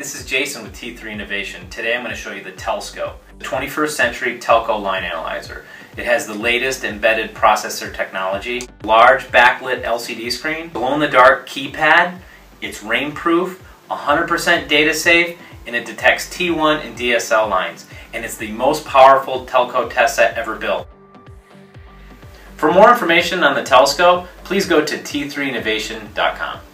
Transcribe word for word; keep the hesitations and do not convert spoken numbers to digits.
This is Jason with T three Innovation. Today I'm going to show you the Tel Scope, the twenty-first century telco line analyzer. It has the latest embedded processor technology, large backlit L C D screen, glow-in-the-dark keypad, it's rainproof, one hundred percent data safe, and it detects T one and D S L lines. And it's the most powerful telco test set ever built. For more information on the Tel Scope, please go to T three innovation dot com.